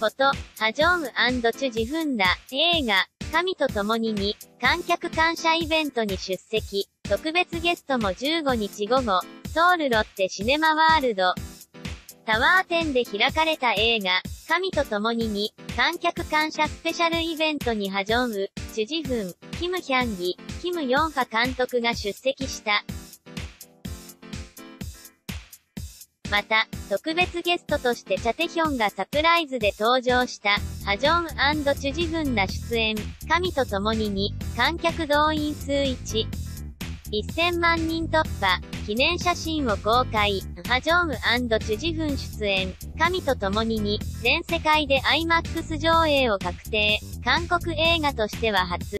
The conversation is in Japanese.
こと、ハジョンウ&チュジフンら、映画、神と共にに、観客感謝イベントに出席。特別ゲストも15日午後、ソウルロッテシネマワールドタワー店で開かれた映画、神と共にに、観客感謝スペシャルイベントにハジョンウ、チュジフン、キムヒャンギ、キムヨンファ監督が出席した。また、特別ゲストとしてチャテヒョンがサプライズで登場した、ハジョンウ&チュジフンら出演、神と共にに、観客動員数1000万人突破、記念写真を公開、ハジョンウ&チュジフン出演、神と共にに、全世界で IMAX 上映を確定、韓国映画としては初。